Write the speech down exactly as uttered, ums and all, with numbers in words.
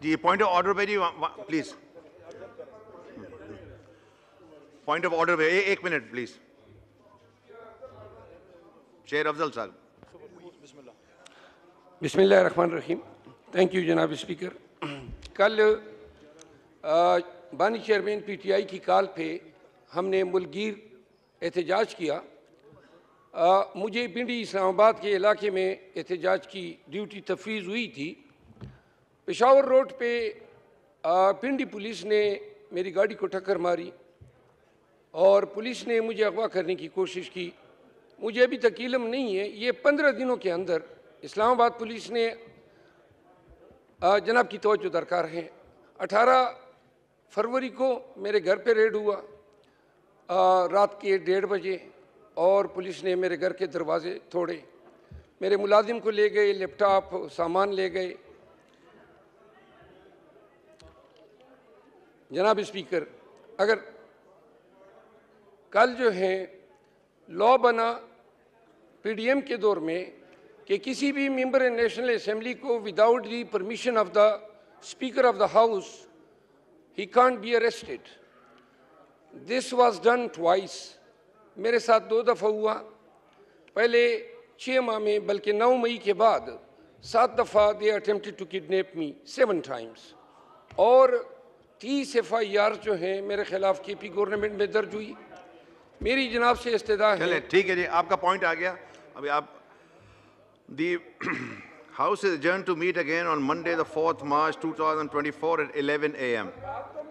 G point of order پہ جی please, point of order پہ ایک منٹ پلیز. شیر افضل صاحب. بسم اللہ الرحمن الرحیم. تھینک یو جناب اسپیکر. کل بانی چیئرمین پی ٹی آئی کی کال پہ ہم نے ملگیر احتجاج کیا. مجھے پنڈی اسلام آباد کے علاقے میں احتجاج کی ڈیوٹی تفویض ہوئی تھی. پشاور روڈ پہ پنڈی پولیس نے میری گاڑی کو ٹکر ماری اور پولیس نے مجھے اغوا کرنے کی کوشش کی. مجھے ابھی تک علم نہیں ہے, یہ پندرہ دنوں کے اندر اسلام آباد پولیس نے جناب کی توجہ درکار ہے. اٹھارہ فروری کو میرے گھر پہ ریڈ ہوا رات کے ڈیڑھ بجے اور پولیس نے میرے گھر کے دروازے توڑے. میرے ملازم کو لے گئے, لیپ ٹاپ سامان لے گئے. جناب اسپیکر, اگر کل جو ہے لا بنا پی ڈی ایم کے دور میں کہ کسی بھی ممبر نیشنل اسمبلی کو without the permission of the speaker of the house he can't be arrested. This was done twice. میرے ساتھ دو دفعہ ہوا, پہلے چھ ماہ میں بلکہ نو مئی کے بعد سات دفعہ they attempted to kidnap me seven times. اور تیس ایف آئی آر جو ہیں میرے خلاف کے پی گورنمنٹ میں درج ہوئی. میری جناب سے استدعا ہے. چلیں ٹھیک ہے جی, آپ کا پوائنٹ آ گیا. ابھی آپ the house is adjourned to meet again on Monday the fourth March two thousand twenty-four at eleven a m